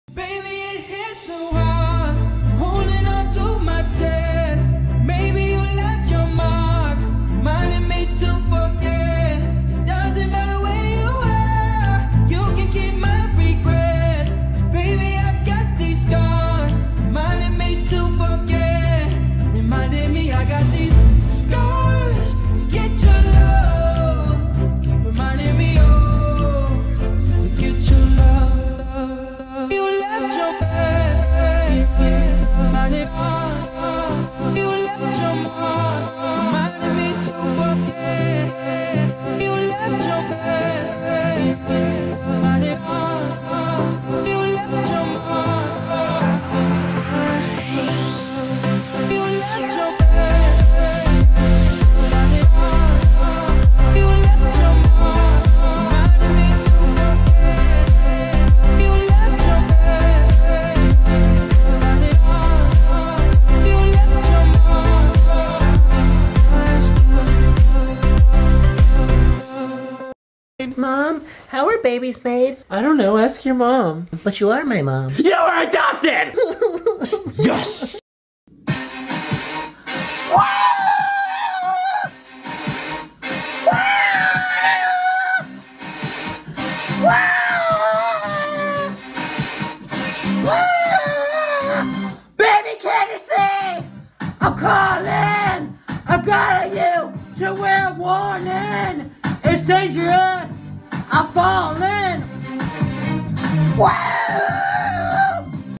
Baby, it hits so hard, holding on to my chest. Maybe you left your mark, reminding me to forget. It doesn't matter where you are, you can keep my regret. Baby, I got these scars, reminding me to forget. Reminding me I got these scars to get your love. Keep reminding me, oh, to get your love. You left your bed, reminding me. You left your mark, reminding me to forget. You left your bed, reminding me. You left your mark. You left your bed, reminding me. You left your mark, reminding me to forget. You left your bed, reminding me. You left your mark. Mom, how are babies made? I don't know, ask your mom. But you are my mom. You were adopted! Yes! Baby, can you see? I'm calling! I'm calling you to wear warning! It's dangerous! I'm falling! Wow!